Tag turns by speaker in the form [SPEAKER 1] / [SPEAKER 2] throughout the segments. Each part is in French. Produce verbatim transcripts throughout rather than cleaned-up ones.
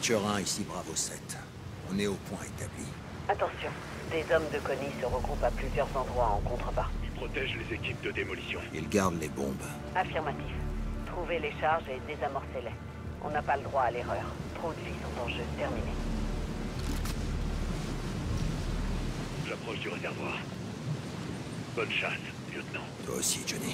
[SPEAKER 1] Watcher un, ici Bravo sept. On est au point établi.
[SPEAKER 2] Attention, des hommes de Connie se regroupent à plusieurs endroits en contrepartie.
[SPEAKER 3] Ils protègent les équipes de démolition.
[SPEAKER 1] Ils gardent les bombes.
[SPEAKER 2] Affirmatif. Trouvez les charges et désamorcez-les. On n'a pas le droit à l'erreur. Trop de vies sont en jeu. Terminé.
[SPEAKER 3] J'approche du réservoir. Bonne chasse, lieutenant.
[SPEAKER 1] Toi aussi, Johnny.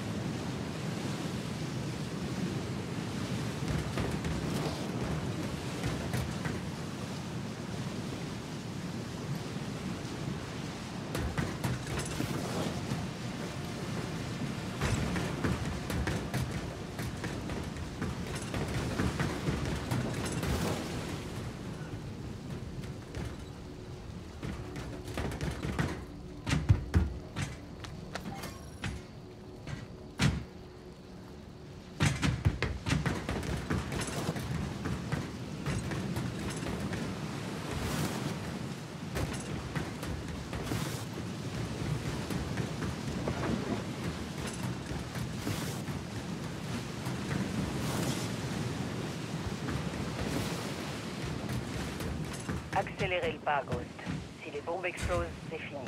[SPEAKER 2] Accélérez le pas, Ghost. Si les bombes explosent, c'est fini.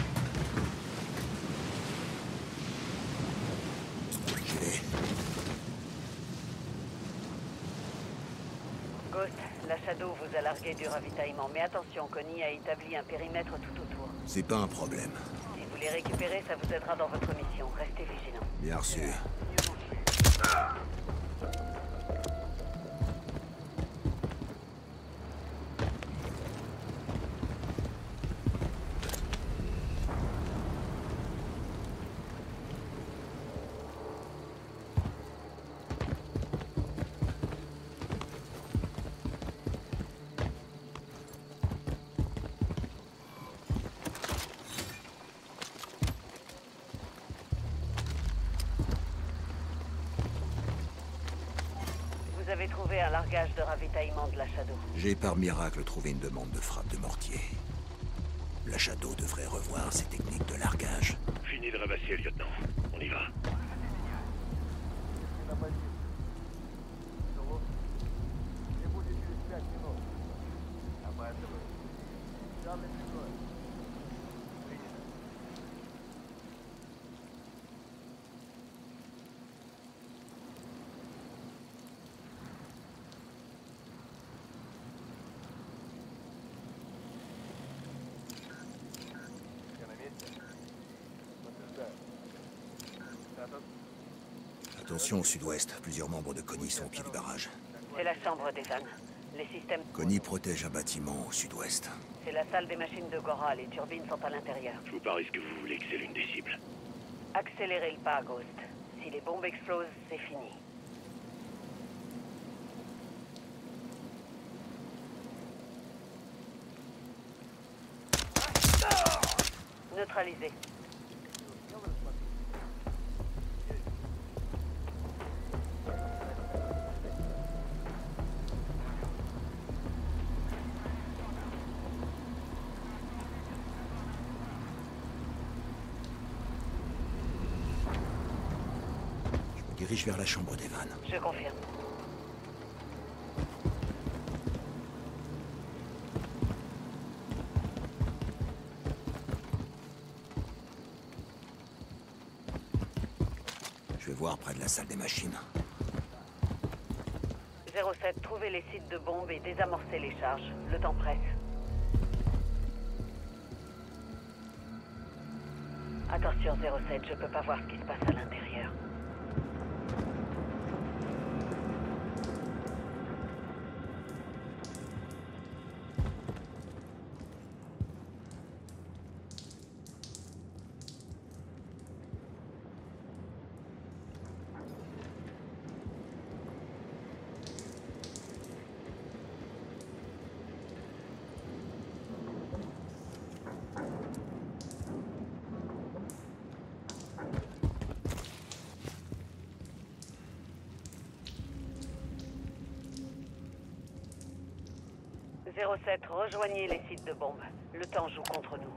[SPEAKER 1] J'y vais.
[SPEAKER 2] Ghost, la Shadow vous a largué du ravitaillement, mais attention, Connie a établi un périmètre tout autour.
[SPEAKER 1] C'est pas un problème.
[SPEAKER 2] Si vous les récupérez, ça vous aidera dans votre mission. Restez vigilants.
[SPEAKER 1] Bien sûr.
[SPEAKER 2] Vous avez trouvé un largage de ravitaillement de la Shadow.
[SPEAKER 1] J'ai par miracle trouvé une demande de frappe de mortier. La Shadow devrait revoir ses techniques de largage.
[SPEAKER 3] Fini de rêvasser, lieutenant. On y va.
[SPEAKER 1] Attention au sud-ouest, plusieurs membres de Connie sont au pied du barrage.
[SPEAKER 2] C'est la chambre des ânes. Les systèmes...
[SPEAKER 1] Connie protège un bâtiment au sud-ouest.
[SPEAKER 2] C'est la salle des machines de Gora. Les turbines sont à l'intérieur.
[SPEAKER 3] Je vous parie ce que vous voulez que c'est l'une des cibles.
[SPEAKER 2] Accélérez le pas, Ghost. Si les bombes explosent, c'est fini. Neutralisé.
[SPEAKER 1] Je me dirige vers la chambre des vannes.
[SPEAKER 2] Je confirme.
[SPEAKER 1] Je vais voir près de la salle des machines.
[SPEAKER 2] zéro sept, trouvez les sites de bombes et désamorcez les charges. Le temps presse. Attention, zéro sept, je peux pas voir ce qui se passe à l'intérieur. zéro sept, rejoignez les sites de bombes. Le temps joue contre nous.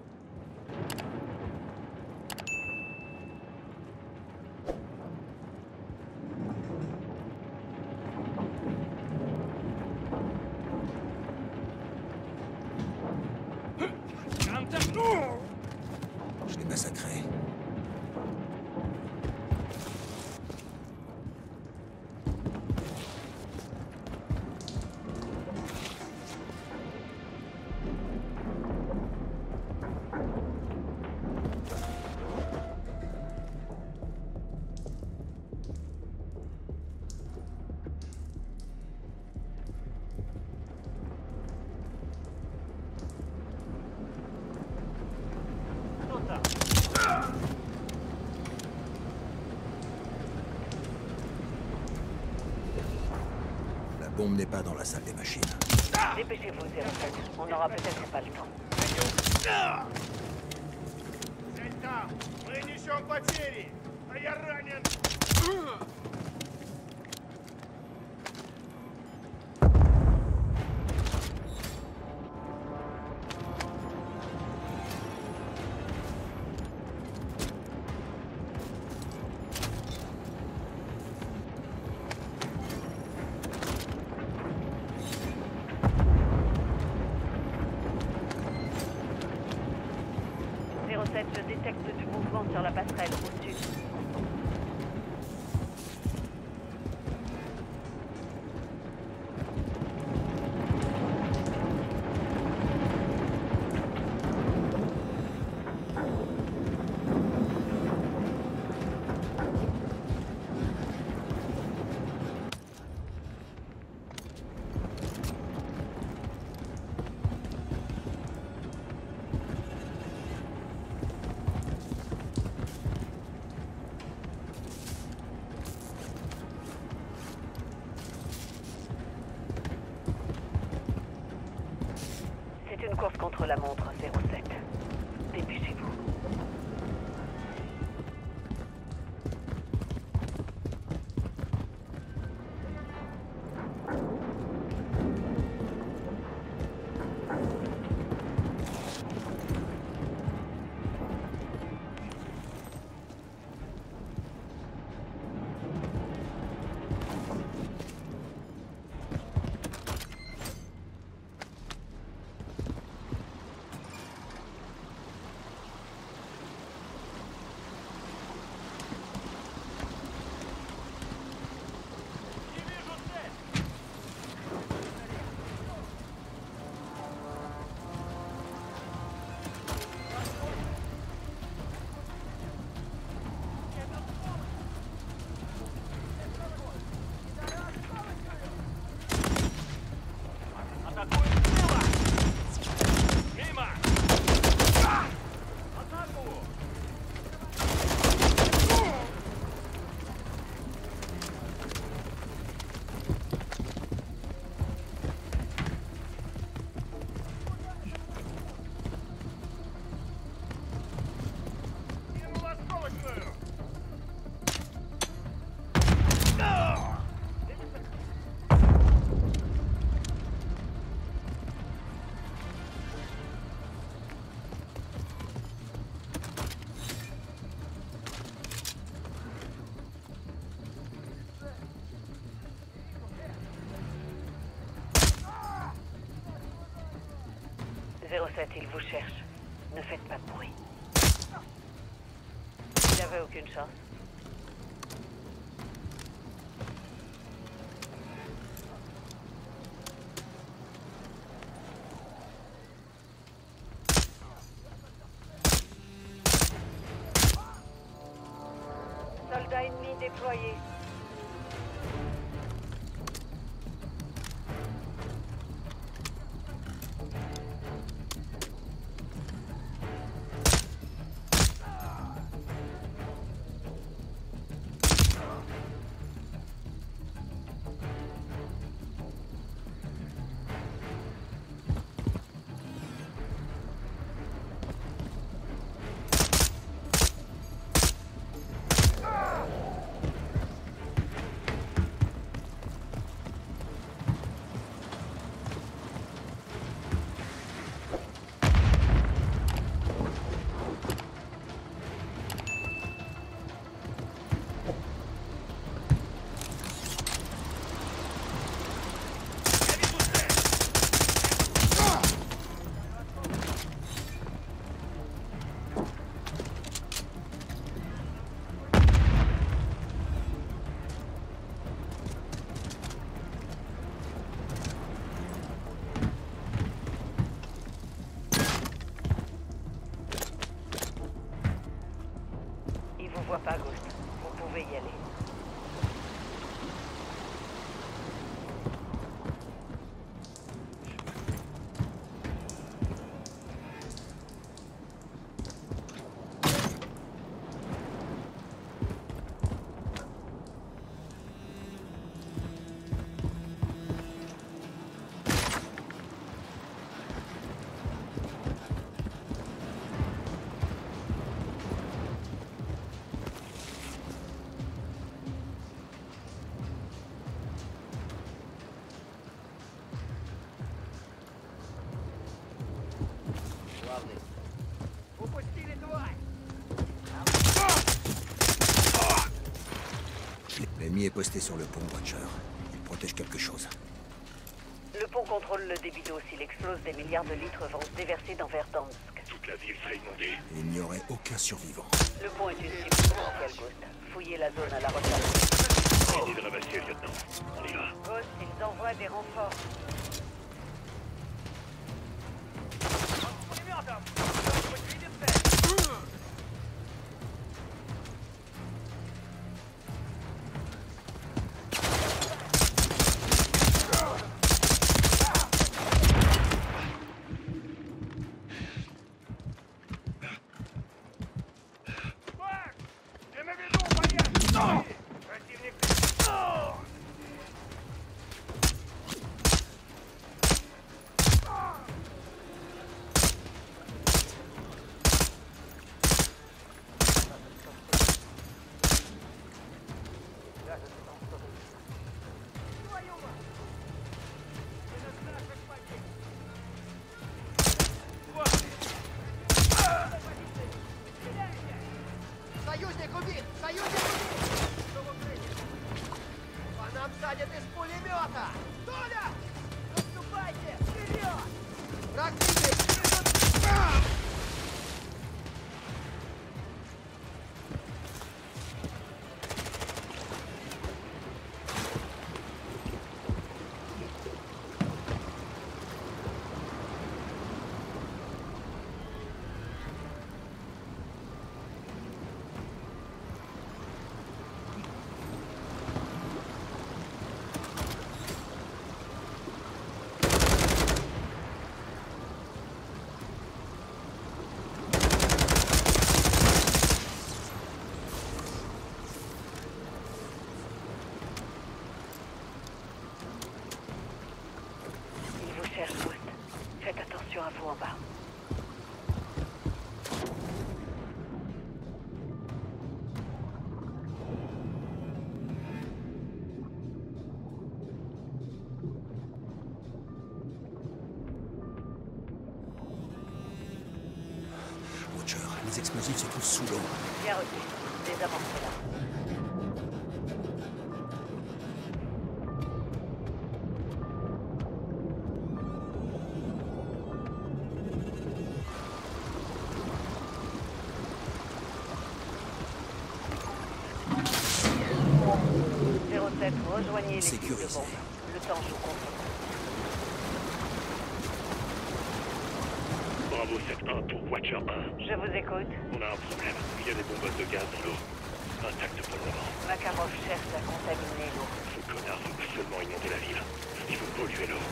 [SPEAKER 1] Je l'ai massacré. La bombe n'est pas dans la salle des machines.
[SPEAKER 2] Dépêchez-vous, zéro sept. On n'aura peut-être pas le temps.
[SPEAKER 4] Дельта, мы несем потери, а я ранен.
[SPEAKER 2] zéro sept, je détecte du mouvement sur la passerelle au sud. C'est une course contre la montre, zéro sept. Dépêchez-vous. zéro sept, il vous cherche. Ne faites pas de bruit. Il n'avait aucune chance. Soldats ennemis déployés.
[SPEAKER 1] L'ennemi est posté sur le pont, Watcher. Il protège quelque chose.
[SPEAKER 2] Le pont contrôle le débit d'eau. S'il explose, des milliards de litres vont se déverser dans Verdansk.
[SPEAKER 3] Toute la ville serait inondée.
[SPEAKER 1] Et il n'y aurait aucun survivant.
[SPEAKER 2] Le pont est une cible potentielle, Ghost. Fouillez la zone à la recherche.
[SPEAKER 3] Fini de ramasser, lieutenant. On y va.
[SPEAKER 2] Ghost, ils envoient des renforts.
[SPEAKER 5] Союзник убит! Союзник убит! По нам садят из пулемета! Толя! Отступайте! Вперед! Враг двигается! Faites attention à vous en bas.
[SPEAKER 1] Watcher, les explosifs se trouvent sous l'eau.
[SPEAKER 2] Bien reçu. Désamorcez-la. Rejoignez les sites de bombe. Le temps joue contre vous.
[SPEAKER 3] Bravo sept un pour Watcher un.
[SPEAKER 2] Je vous écoute.
[SPEAKER 3] On a un problème. Il y a des bonbonnes de gaz dans l'eau. Intactes pour le moment.
[SPEAKER 2] Makarov cherche à contaminer l'eau.
[SPEAKER 3] Ce connard veut pas seulement inonder la ville. Il veut polluer l'eau.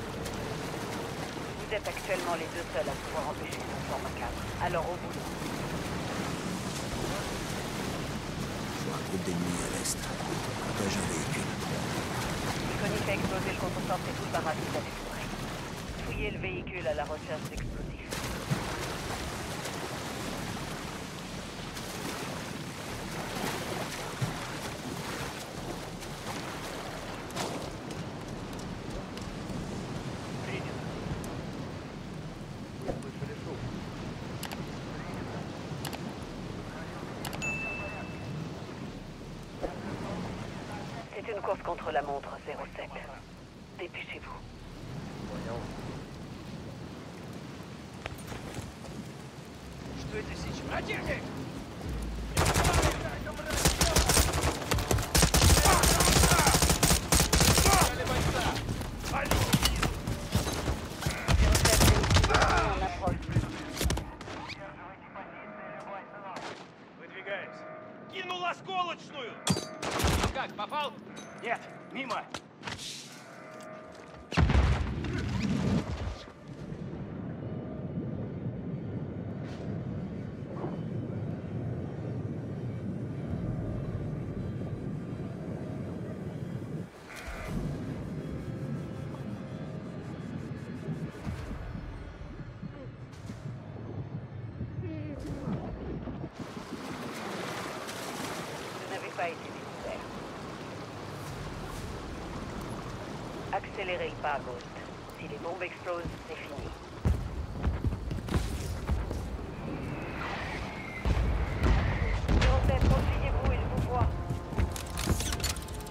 [SPEAKER 2] Vous êtes actuellement les deux seuls à pouvoir empêcher son plan macabre. Alors au bout.
[SPEAKER 1] Je vois un groupe d'ennemis à l'est. Protège un véhicule.
[SPEAKER 2] Connie fait exploser le contreforce et tout le barrage est exprès. Fouillez le véhicule à la recherche d'explosifs. C'est une course contre la montre, zéro sept. Dépêchez-vous.
[SPEAKER 5] Что это сейчас? Противник!
[SPEAKER 2] On approche.
[SPEAKER 4] Выдвигаюсь. Кинул осколочную!
[SPEAKER 5] Как, попал?
[SPEAKER 4] Нет, мимо.
[SPEAKER 2] Vous n'avez pas été découvert. Accélérez le pas, Ghost. Si les bombes explosent, c'est fini. zéro sept, repliez-vous, il vous voit.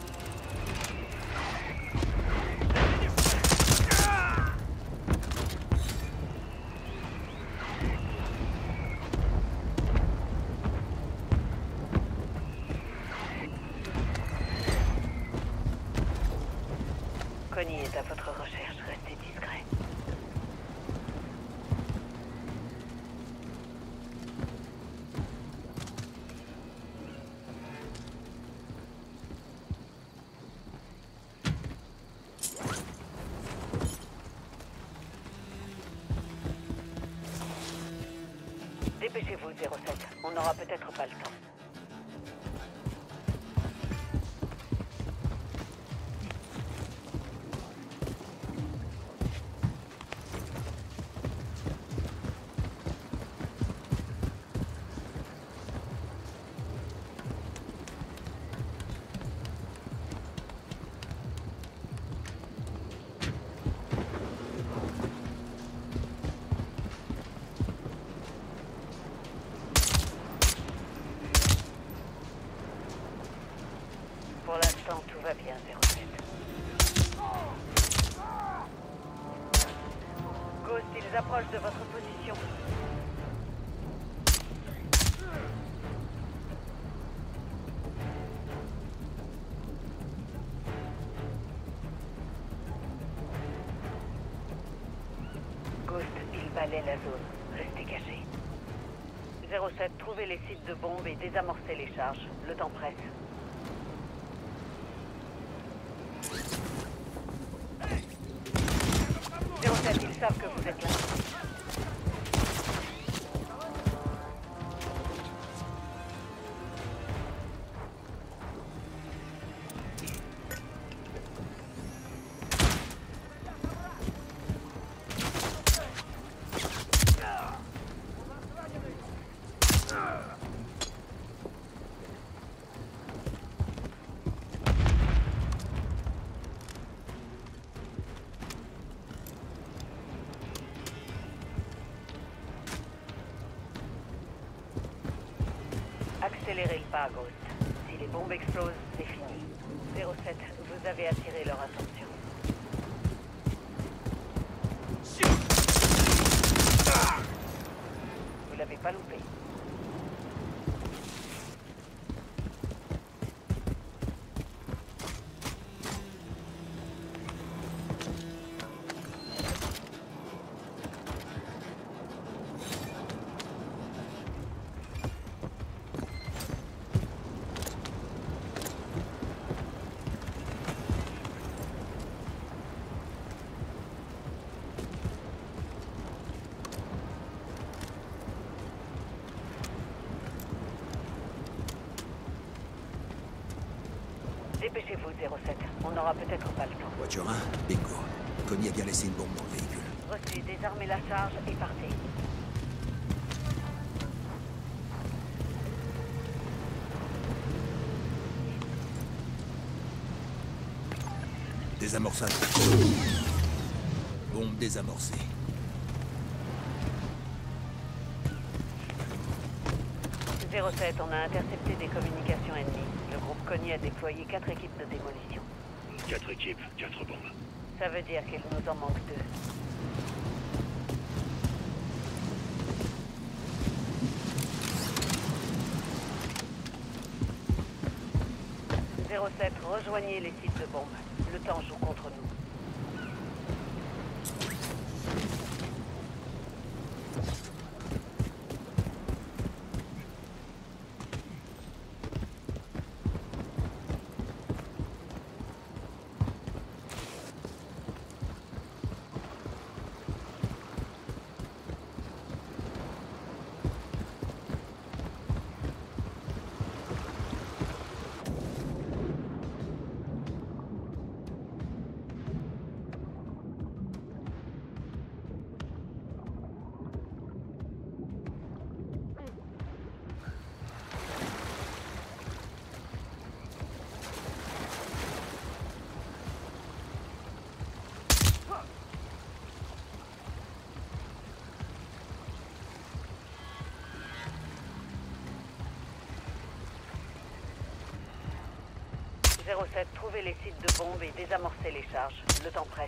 [SPEAKER 2] Dépêchez-vous, zéro sept. On n'aura peut-être pas le temps. Pour l'instant, tout va bien, zéro sept. Ghost, ils approchent de votre position. Ghost, ils balaient la zone. Restez cachés. zéro sept, trouvez les sites de bombes et désamorcez les charges. Le temps presse. zéro sept, ils savent que vous êtes là. Accélérez le pas, Ghost. Si les bombes explosent, c'est fini. zéro sept, vous avez attiré leur attention. Vous l'avez pas loupé. Dépêchez-vous, zéro sept. On n'aura peut-être pas le temps.
[SPEAKER 1] Voiture un, bingo. Connie a bien laissé une bombe dans le véhicule.
[SPEAKER 2] Reçu, désarmez la charge et partez.
[SPEAKER 1] Désamorçage. Bombe désamorcée.
[SPEAKER 2] zéro sept, on a intercepté des communications ennemies. Le groupe Connie a déployé quatre équipes de démolition.
[SPEAKER 3] Quatre équipes, quatre bombes.
[SPEAKER 2] Ça veut dire qu'il nous en manque deux. zéro sept, rejoignez les sites de bombes. Le temps joue contre nous. zéro sept, trouvez les sites de bombes et désamorcez les charges. Le temps presse.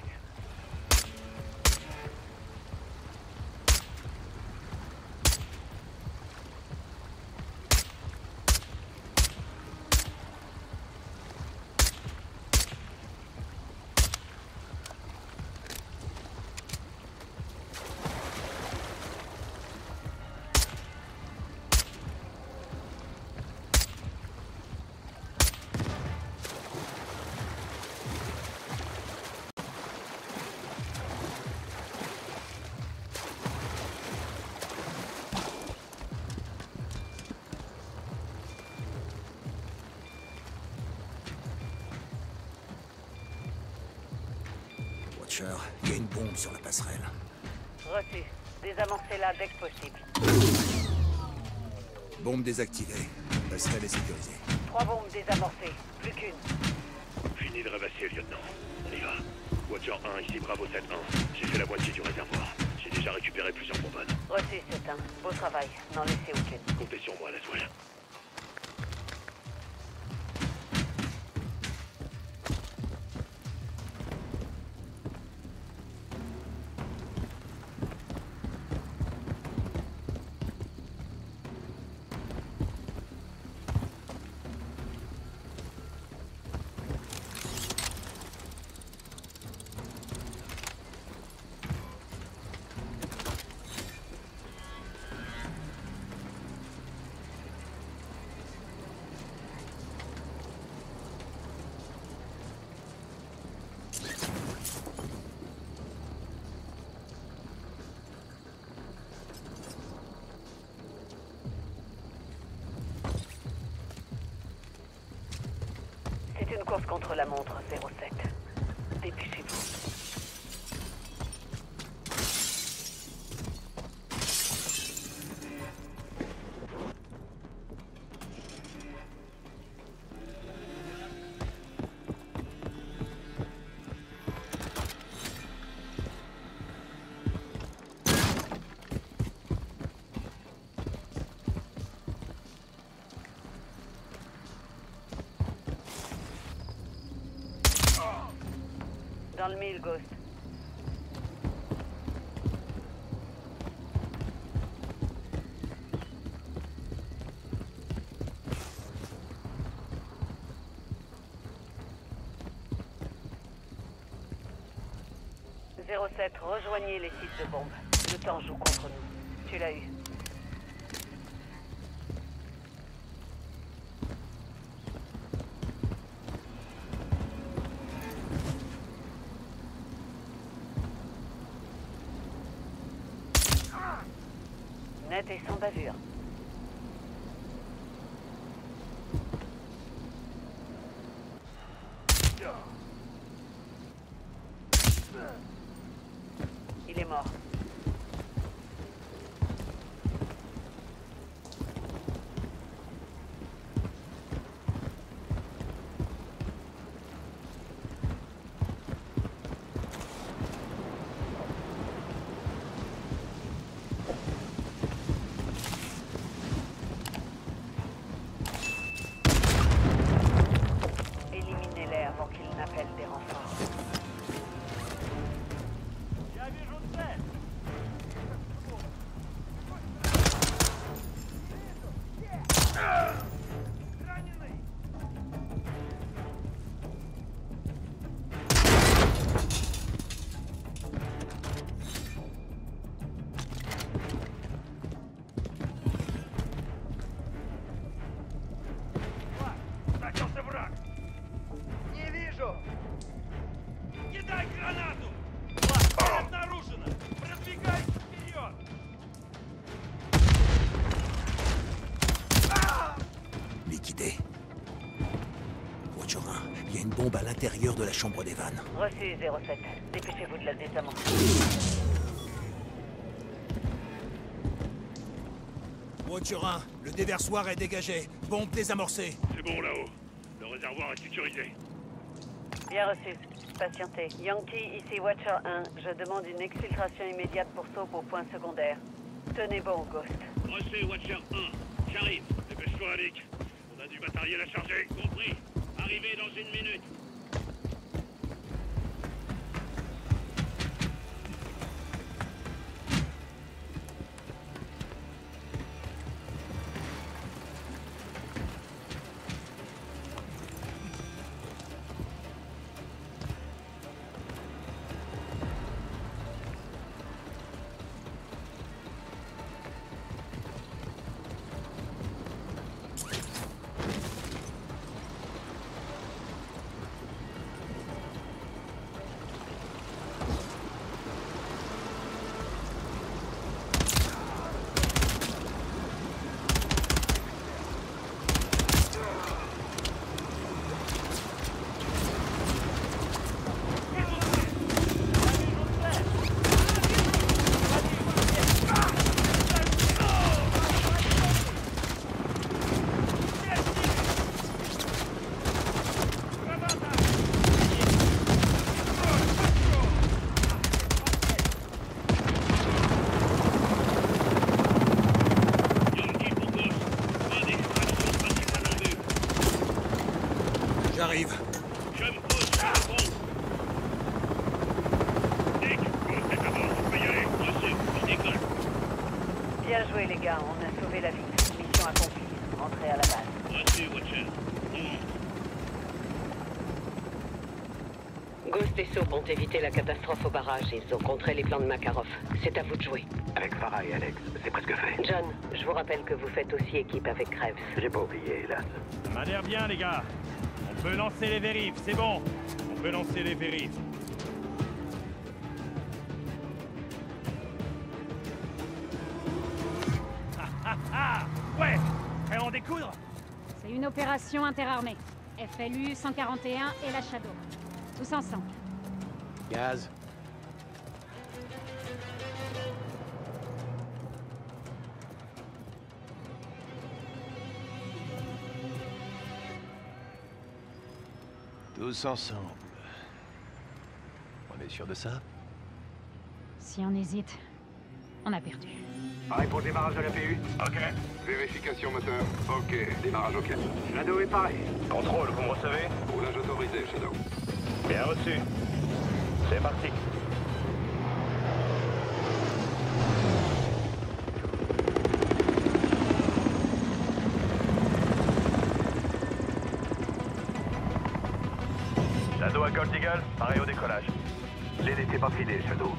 [SPEAKER 1] Watcher, il y a une bombe sur la passerelle.
[SPEAKER 2] Reçu. Désamorcez-la dès que possible.
[SPEAKER 1] Bombe désactivée. Passerelle est sécurisée.
[SPEAKER 2] Trois bombes désamorcées. Plus qu'une.
[SPEAKER 3] Fini de rêvasser, lieutenant. On y va. Watcher un, ici Bravo sept un. J'ai fait la moitié du réservoir. J'ai déjà récupéré plusieurs bonbonnes.
[SPEAKER 2] Reçu, c'est un. Beau travail. N'en laissez aucune.
[SPEAKER 3] Comptez sur moi, la toile.
[SPEAKER 2] C'est une course contre la montre, zéro sept. Dépêchez-vous. Dans le mille, Ghost. zéro sept, rejoignez les sites de bombes. Le temps joue contre nous. Tu l'as eu. Net et sans bavure. Il est mort. Éliminez-les avant qu'ils n'appellent des renforts.
[SPEAKER 4] Я вижу цель. Раненый. Начался враг. Не вижу. Кидай гранату. Цель обнаружена. Продвигайся вперед.
[SPEAKER 1] Liquidé. Watcher un, il y a une bombe à l'intérieur de la chambre des vannes.
[SPEAKER 2] Reçu, zéro sept. Dépêchez-vous de la désamorcer.
[SPEAKER 1] Watcher un, le déversoir est dégagé. Bombe désamorcée.
[SPEAKER 3] C'est bon là-haut. Le réservoir est sécurisé.
[SPEAKER 2] Bien reçu. Patientez. Yankee, ici Watcher un. Je demande une exfiltration immédiate pour Soap au point secondaire. Tenez bon, Ghost.
[SPEAKER 3] Reçu, Watcher un. J'arrive. Dépêche-toi, Nick. On a du matériel à charger. Compris. Arrivé dans une minute.
[SPEAKER 2] Bien joué, les gars. On a sauvé la vie. Mission accomplie. Rentrez à la base.
[SPEAKER 3] Reçu, Watcher.
[SPEAKER 5] Ghost et Soap ont évité la catastrophe au barrage. Ils ont contré les plans de Makarov. C'est à vous de jouer.
[SPEAKER 6] Avec Farah et Alex, c'est presque fait.
[SPEAKER 5] John, je vous rappelle que vous faites aussi équipe avec Krebs.
[SPEAKER 6] J'ai pas oublié, hélas.
[SPEAKER 4] Ça m'a l'air bien, les gars. On peut lancer les vérifs, c'est bon. On peut lancer les vérifs. Ah ah ah! Ouais! Prêt à en découdre?
[SPEAKER 7] C'est une opération interarmée. F L U cent quarante et un et la Shadow. Tous ensemble.
[SPEAKER 6] Gaz. Tous ensemble. On est sûr de ça?
[SPEAKER 7] Si on hésite, on a perdu.
[SPEAKER 6] Pareil pour le démarrage de la P U?
[SPEAKER 3] Ok.
[SPEAKER 6] Vérification moteur. Ok. Démarrage ok.
[SPEAKER 3] Shadow est pareil. Contrôle, vous me recevez?
[SPEAKER 6] Roulage autorisé, Shadow.
[SPEAKER 3] Bien reçu. C'est parti. Shadow à Gold Eagle, pareil au décollage.
[SPEAKER 6] Les n'était pas filé, Shadow.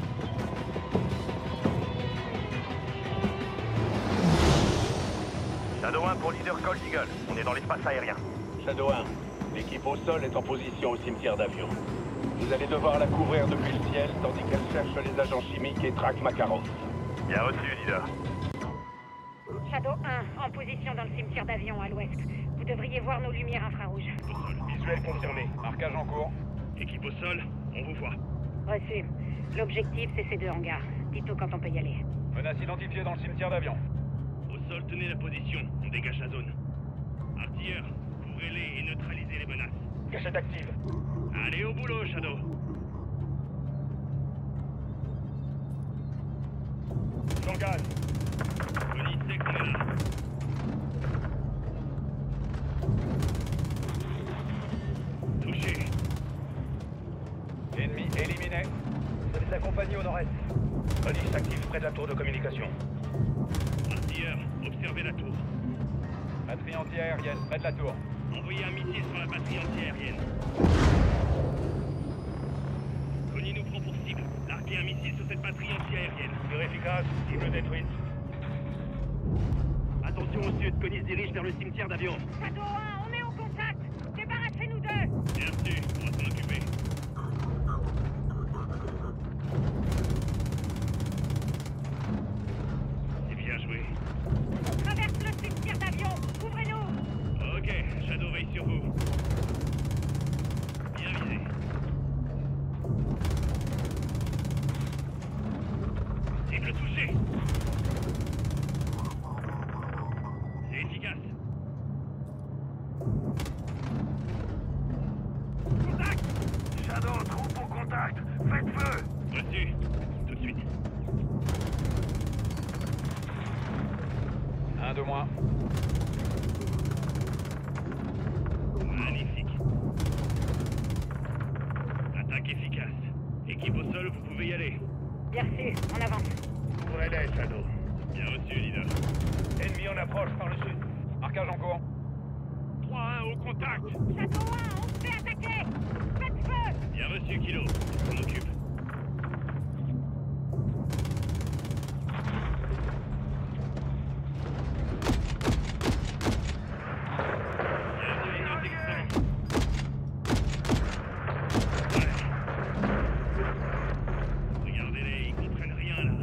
[SPEAKER 3] Shadow un pour leader Gold Eagle. On est dans l'espace aérien.
[SPEAKER 8] Shadow un, l'équipe au sol est en position au cimetière d'avions. Vous allez devoir la couvrir depuis le ciel tandis qu'elle cherche les agents chimiques et traque Makarov.
[SPEAKER 3] Bien reçu, leader.
[SPEAKER 7] Shadow un, en position dans le cimetière d'avions à l'ouest. Vous devriez voir nos lumières infrarouges.
[SPEAKER 3] Au sol.
[SPEAKER 8] Visuel confirmé. Marquage en cours.
[SPEAKER 3] Équipe au sol, on vous voit.
[SPEAKER 7] Reçu. L'objectif, c'est ces deux hangars. Dites-nous quand on peut y aller.
[SPEAKER 8] Menace identifiée dans le cimetière d'avions.
[SPEAKER 3] Au sol, tenez la position. On dégage la zone. Artilleurs, couvrez-les et neutralisez les menaces.
[SPEAKER 8] Cachette active.
[SPEAKER 3] Allez au boulot, Shadow.
[SPEAKER 8] J'engage.
[SPEAKER 3] Police sait qu'on est là. Touché.
[SPEAKER 8] Ennemi éliminé. Vous les accompagner au nord-est. Police active près de la tour de communication.
[SPEAKER 3] Artilleurs, observez la tour.
[SPEAKER 8] Batterie anti-aérienne près de la tour.
[SPEAKER 3] Envoyez un missile sur la batterie anti-aérienne. Connie nous prend pour cible. Larguez un missile sur cette batterie anti-aérienne.
[SPEAKER 8] Tir efficace, cible détruite.
[SPEAKER 3] Attention au sud, Connie se dirige vers le cimetière d'avions.
[SPEAKER 7] Shadow un, on est au contact. Débarrassez-nous d'eux.
[SPEAKER 3] Bien reçu, on va s'en occuper. C'est bien joué.
[SPEAKER 7] On traverse le cimetière d'avions. Ouvrez-nous.
[SPEAKER 3] Ok, Shadow veille sur vous. Bien visé. Cible touchée. C'est efficace.
[SPEAKER 8] Contact. Shadow, troupe au contact. Faites feu.
[SPEAKER 3] Reçu. Tout de suite.
[SPEAKER 8] Un de moins.
[SPEAKER 3] Magnifique. Attaque efficace. Équipe au sol, vous pouvez y aller.
[SPEAKER 7] Bien reçu, on avance.
[SPEAKER 8] Ouvrez-les, Shadow.
[SPEAKER 3] Bien reçu, leader.
[SPEAKER 8] Ennemi en approche par le sud. Marquage en cours.
[SPEAKER 3] trois un au contact.
[SPEAKER 7] Shadow un, on se fait attaquer. Faites feu.
[SPEAKER 3] Bien reçu, Kilo. On s'en occupe. Bienvenue, les Texans. Ouais. Regardez-les, ils comprennent rien, là.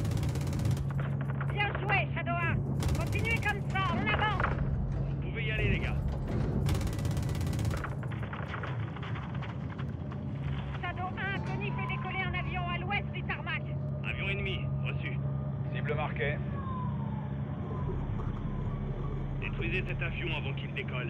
[SPEAKER 7] Bien joué, Shadow un. Continuez comme ça, on avance.
[SPEAKER 3] Vous pouvez y aller, les gars.
[SPEAKER 7] Shadow un, Connie fait décoller un avion à l'ouest du tarmac.
[SPEAKER 3] Avion ennemi, reçu.
[SPEAKER 8] Cible marquée.
[SPEAKER 3] Détruisez cet avion avant qu'il décolle.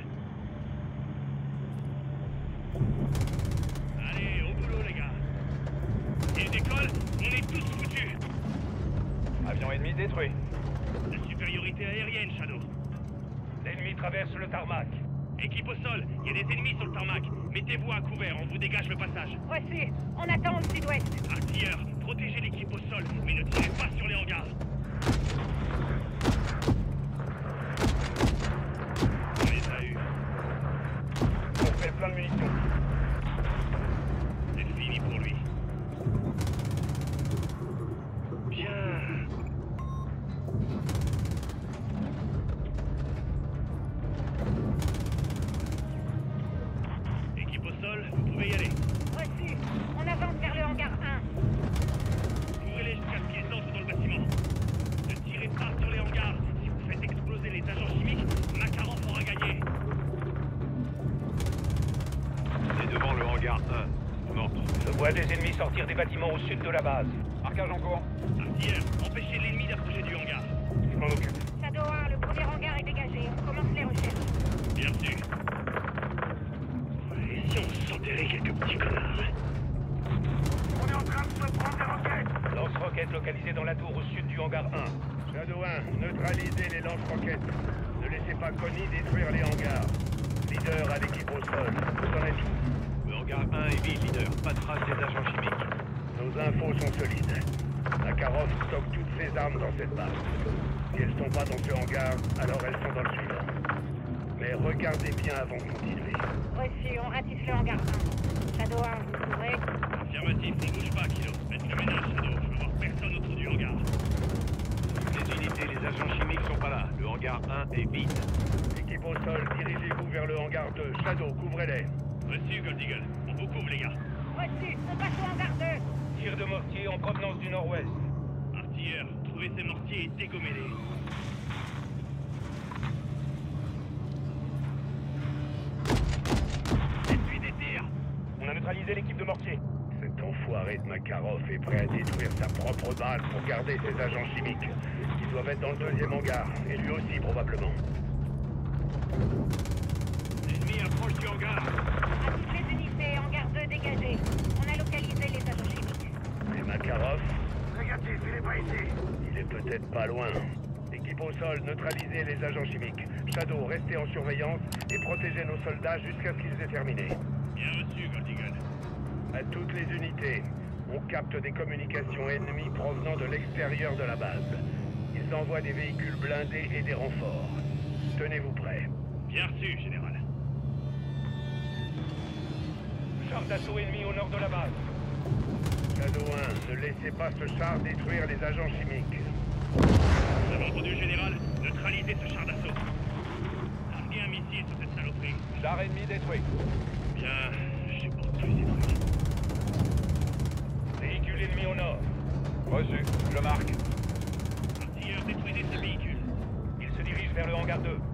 [SPEAKER 3] Allez, au boulot, les gars. S'il décolle, on est tous foutus.
[SPEAKER 8] Avion ennemi détruit.
[SPEAKER 3] La supériorité aérienne, Shadow.
[SPEAKER 8] L'ennemi traverse le tarmac.
[SPEAKER 3] Équipe au sol, il y a des ennemis sur le tarmac. Mettez-vous à couvert, on vous dégage le passage.
[SPEAKER 7] Reçu, on attend au sud-ouest.
[SPEAKER 3] Artilleurs, protégez l'équipe au sol, mais ne tirez pas sur les hangars.
[SPEAKER 8] des bâtiments au sud de la base. Marquage en cours.
[SPEAKER 3] Artilleur, empêchez l'ennemi d'approcher du hangar.
[SPEAKER 8] Je m'en occupe.
[SPEAKER 7] Shadow un, le premier hangar est dégagé. On commence les recherches.
[SPEAKER 3] Bien sûr. Et si on s'enterrait quelques petits connards?
[SPEAKER 6] On est en train de se prendre des roquettes.
[SPEAKER 8] Lance-roquettes localisé dans la tour au sud du hangar un.
[SPEAKER 6] Shadow un, neutralisez les lance-roquettes. Ne laissez pas Connie détruire les hangars. Leader à l'équipe au sol. Vous en êtes où?
[SPEAKER 3] Le hangar un est vide, leader. Pas de trace des agents chimiques.
[SPEAKER 6] Nos infos sont solides. Makarov stocke toutes ses armes dans cette base. Si elles sont pas dans ce hangar, alors elles sont dans le suivant. Mais regardez bien avant de continuer.
[SPEAKER 7] Reçu, on ratisse le hangar un. Shadow un, vous ouvrez.
[SPEAKER 3] Affirmatif, on bouge pas, Kilo. Faites le ménage, Shadow. Je veux voir personne autour du hangar. Les unités, les agents chimiques sont pas là. Le hangar un est vide.
[SPEAKER 6] Équipe au sol, dirigez-vous vers le hangar deux. Shadow, couvrez-les.
[SPEAKER 3] Reçu, Gold Eagle. On vous couvre, les gars.
[SPEAKER 7] Reçu, on passe au hangar deux.
[SPEAKER 8] Tir de mortier en provenance du nord-ouest.
[SPEAKER 3] Artilleur, trouvez ces mortiers et dégommez-les. Ennemi des tirs.
[SPEAKER 8] On a neutralisé l'équipe de mortier.
[SPEAKER 6] Cet enfoiré de Makarov est prêt à détruire sa propre base pour garder ses agents chimiques. Ils doivent être dans le deuxième hangar, et lui aussi probablement.
[SPEAKER 3] L'ennemi approche du hangar.
[SPEAKER 7] À toutes les unités, hangar deux dégagé. On a localisé les agents chimiques.
[SPEAKER 6] Et Makarov? Négatif, il est pas ici. Il est peut-être pas loin. Équipe au sol, neutralisez les agents chimiques. Shadow, restez en surveillance et protégez nos soldats jusqu'à ce qu'ils aient terminé.
[SPEAKER 3] Bien reçu, Gold Eagle.
[SPEAKER 6] À toutes les unités, on capte des communications ennemies provenant de l'extérieur de la base. Ils envoient des véhicules blindés et des renforts. Tenez-vous prêts.
[SPEAKER 3] Bien reçu, général.
[SPEAKER 8] Char d'assaut ennemi au nord de la base.
[SPEAKER 6] Shadow un, ne laissez pas ce char détruire les agents chimiques.
[SPEAKER 3] Vous avez entendu, général? Neutralisez ce char d'assaut. Larguez un missile sur cette saloperie.
[SPEAKER 8] Char ennemi détruit.
[SPEAKER 3] Bien, j'ai pas tué ces trucs.
[SPEAKER 8] Véhicule ennemi au nord. Reçu, je marque.
[SPEAKER 3] Artilleur, détruisez ce véhicule.
[SPEAKER 8] Il se dirige vers le hangar deux.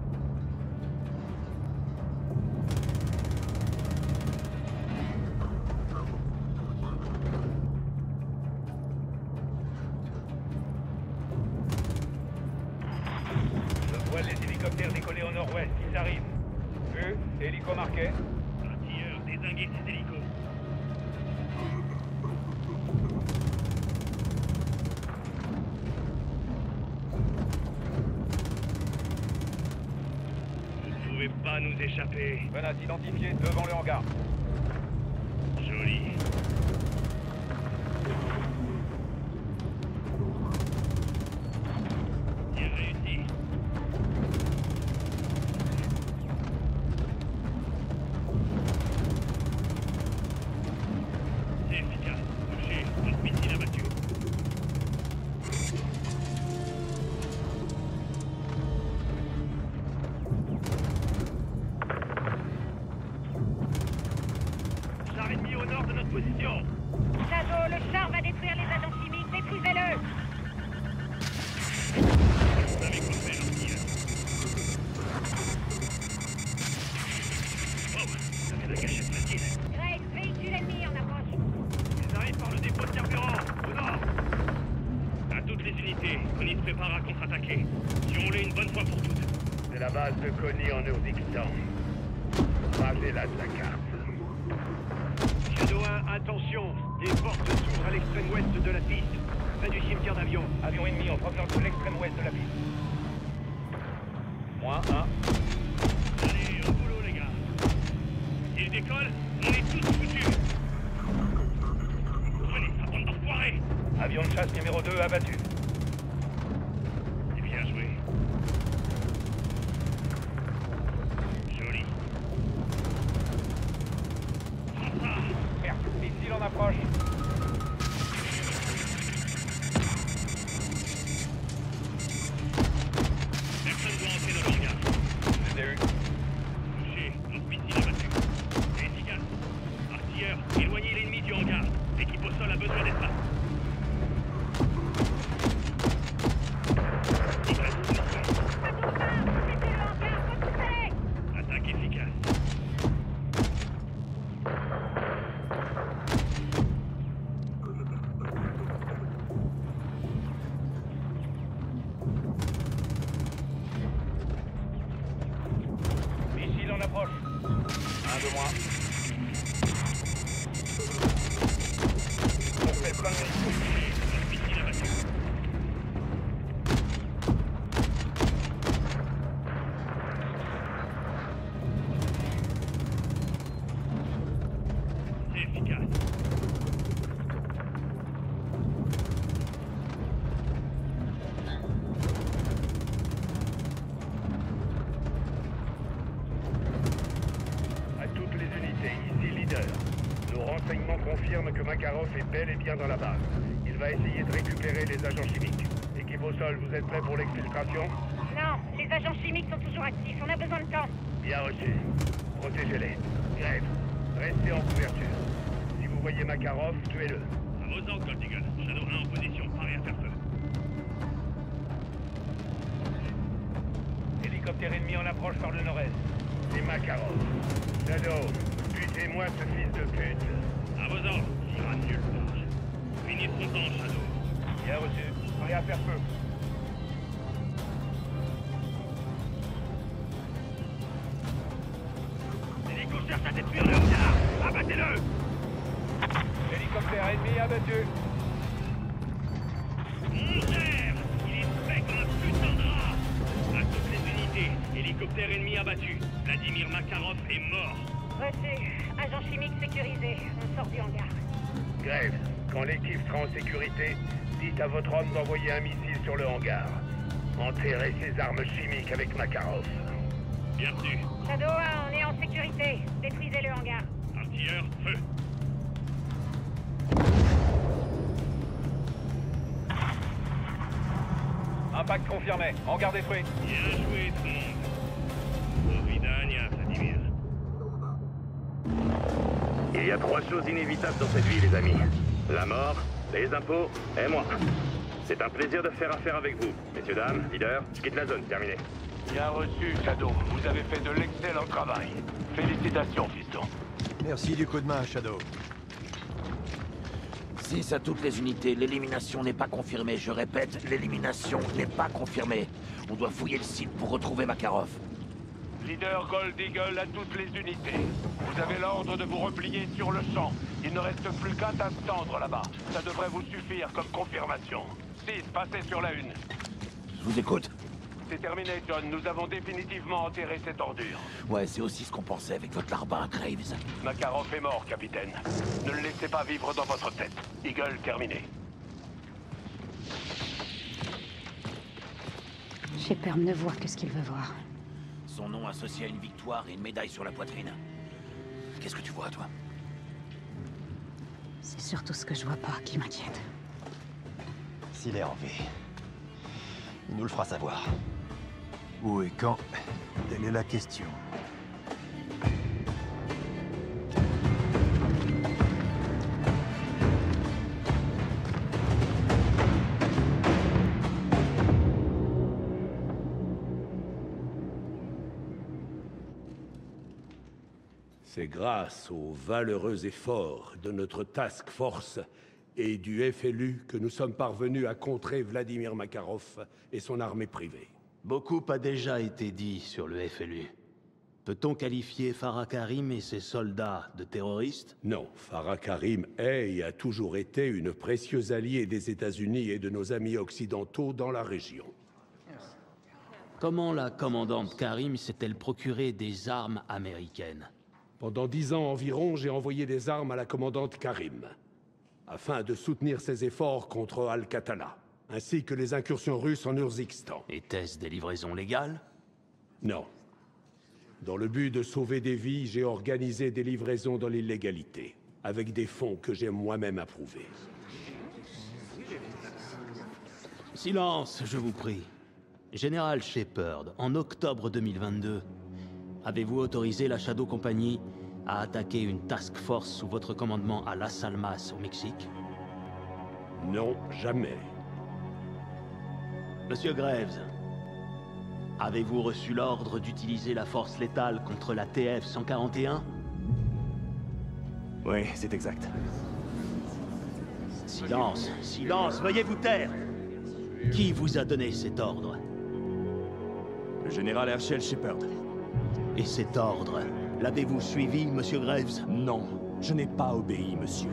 [SPEAKER 8] Je vois les hélicoptères décoller au nord-ouest. Ils arrivent. Vu, hélico marqué.
[SPEAKER 3] Artilleur, dézinguez ces hélicos. Vous ne pouvez pas nous échapper.
[SPEAKER 8] Menace identifiée devant le hangar.
[SPEAKER 3] Joli. Tir réussi. C'est efficace. Touché. Notre missile abattu. Char ennemi au nord de notre position.
[SPEAKER 7] Shadow, le char va détruire les agents chimiques. Détruisez-le.
[SPEAKER 3] Vous savez quoi faire, artilleur. Oh, vous avez la gâchette facile.
[SPEAKER 7] Grace, véhicule ennemi en approche.
[SPEAKER 3] Ils arrivent par le dépôt de carburant, au nord. À toutes les unités, on y se prépare à contre-attaquer. Tuons-les une bonne fois pour toutes.
[SPEAKER 6] C'est la base de Connie en Urzikstan. Rasez-la de la carte.
[SPEAKER 3] Shadow un, attention. Des portes s'ouvrent à l'extrême ouest de la piste, près du cimetière d'avions.
[SPEAKER 8] Avion ennemi en provenance de l'extrême ouest de la piste. Moins un.
[SPEAKER 3] Allez, au boulot, les gars. S'il décolle, on est tous foutus. Prenez sa bande d'enfoirés.
[SPEAKER 8] Avion de chasse numéro deux abattu.
[SPEAKER 3] C'est bien joué. Joli. Prends ça.
[SPEAKER 8] Merde, missile en approche.
[SPEAKER 3] Personne doit entrer dans le hangar.
[SPEAKER 6] confirme que Makarov est bel et bien dans la base. Il va essayer de récupérer les agents chimiques. Équipe au sol, vous êtes prêts pour l'exfiltration?
[SPEAKER 7] Non, les agents chimiques sont toujours actifs. On a besoin de temps.
[SPEAKER 6] Bien reçu. Protégez-les. Grève. Restez en couverture. Si vous voyez Makarov, tuez-le.
[SPEAKER 3] À vos ordres, Gold Eagle. Shadow un en position, paré à faire feu.
[SPEAKER 6] Hélicoptère ennemi en approche par le nord-est. C'est Makarov. Shadow, butez-moi ce fils de pute.
[SPEAKER 3] À vos ordres, ira nulle part. Finis ton temps, Shadow.
[SPEAKER 6] Bien reçu. Paré à faire feu.
[SPEAKER 3] L'hélico cherche à détruire le hangar. Abattez-le!
[SPEAKER 6] Hélicoptère ennemi abattu.
[SPEAKER 3] On gère! Il est fait comme un putain de rat! À toutes les unités, hélicoptère ennemi abattu. Vladimir Makarov est mort.
[SPEAKER 7] Reçu. Agent chimique sécurisé. On sort du hangar.
[SPEAKER 6] Grève. Quand l'équipe sera en sécurité, dites à votre homme d'envoyer un missile sur le hangar. Enterrez ces armes chimiques avec Makarov.
[SPEAKER 3] Bien reçu.
[SPEAKER 7] Shadow un, on est en sécurité. Détruisez le hangar.
[SPEAKER 3] Artilleur, feu.
[SPEAKER 8] Impact confirmé. Hangar détruit.
[SPEAKER 3] Bien joué, tout le monde. Au vidania, Vladimir.
[SPEAKER 6] Il y a trois choses inévitables dans cette vie, les amis. La mort, les impôts et moi. C'est un plaisir de faire affaire avec vous. Messieurs, dames, leader, je quitte la zone, terminé.
[SPEAKER 8] Bien reçu, Shadow. Vous avez fait de l'excellent travail. Félicitations, fiston.
[SPEAKER 9] Merci du coup de main, Shadow.
[SPEAKER 1] six à toutes les unités, l'élimination n'est pas confirmée. Je répète, l'élimination n'est pas confirmée. On doit fouiller le site pour retrouver Makarov.
[SPEAKER 8] Leader Gold Eagle à toutes les unités. Vous avez l'ordre de vous replier sur le champ. Il ne reste plus qu'à t'attendre là-bas. Ça devrait vous suffire comme confirmation. six, passez sur la une.
[SPEAKER 1] Je vous écoute.
[SPEAKER 8] C'est terminé, John. Nous avons définitivement enterré cette ordure.
[SPEAKER 1] Ouais, c'est aussi ce qu'on pensait avec votre larbin, Graves.
[SPEAKER 8] Makarov est mort, capitaine. Ne le laissez pas vivre dans votre tête. Eagle, terminé.
[SPEAKER 7] Shepard ne voit que ce qu'il veut voir.
[SPEAKER 1] Son nom associé à une victoire et une médaille sur la poitrine. Qu'est-ce que tu vois, toi?
[SPEAKER 7] C'est surtout ce que je vois pas qui m'inquiète.
[SPEAKER 9] S'il est en vie, il nous le fera savoir. Où et quand? Telle est la question.
[SPEAKER 10] C'est grâce aux valeureux efforts de notre task force et du F L U que nous sommes parvenus à contrer Vladimir Makarov et son armée privée.
[SPEAKER 11] Beaucoup a déjà été dit sur le F L U. Peut-on qualifier Farah Karim et ses soldats de terroristes?
[SPEAKER 10] Non, Farah Karim est et a toujours été une précieuse alliée des États-Unis et de nos amis occidentaux dans la région.
[SPEAKER 11] Comment la commandante Karim s'est-elle procuré des armes américaines?
[SPEAKER 10] Pendant dix ans environ, j'ai envoyé des armes à la commandante Karim, afin de soutenir ses efforts contre Al-Qatala, ainsi que les incursions russes en Urzikstan.
[SPEAKER 11] Était-ce des livraisons légales?
[SPEAKER 10] Non. Dans le but de sauver des vies, j'ai organisé des livraisons dans l'illégalité, avec des fonds que j'ai moi-même approuvés.
[SPEAKER 11] Silence, je vous prie. Général Shepard, en octobre deux mille vingt-deux, avez-vous autorisé la Shadow Company à attaquer une task force sous votre commandement à Las Almas, au Mexique?
[SPEAKER 10] Non, jamais.
[SPEAKER 11] Monsieur Graves, avez-vous reçu l'ordre d'utiliser la force létale contre la T F cent quarante et un?
[SPEAKER 9] Oui, c'est exact.
[SPEAKER 11] Silence, silence, veuillez vous taire! Qui vous a donné cet ordre?
[SPEAKER 9] Le général Herschel Shepard.
[SPEAKER 11] Et cet ordre, l'avez-vous suivi, monsieur Graves?
[SPEAKER 9] Non, je n'ai pas obéi, monsieur.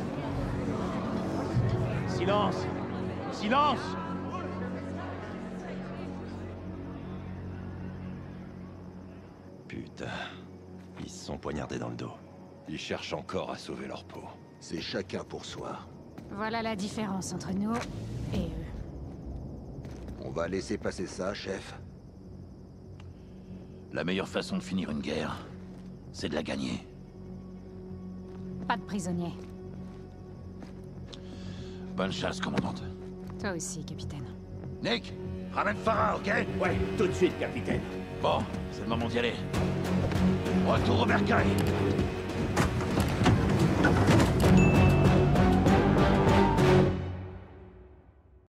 [SPEAKER 11] Silence! Silence!
[SPEAKER 9] Putain, ils se sont poignardés dans le dos. Ils cherchent encore à sauver leur peau.
[SPEAKER 1] C'est chacun pour soi.
[SPEAKER 7] Voilà la différence entre nous et eux.
[SPEAKER 1] On va laisser passer ça, chef. La meilleure façon de finir une guerre, c'est de la gagner.
[SPEAKER 7] Pas de prisonniers.
[SPEAKER 1] Bonne chasse, commandante.
[SPEAKER 12] Toi aussi, capitaine.
[SPEAKER 1] Nick, ramène Farah, ok?
[SPEAKER 10] Ouais, tout de suite, capitaine.
[SPEAKER 1] Bon, c'est le moment d'y aller. Retour au bercail.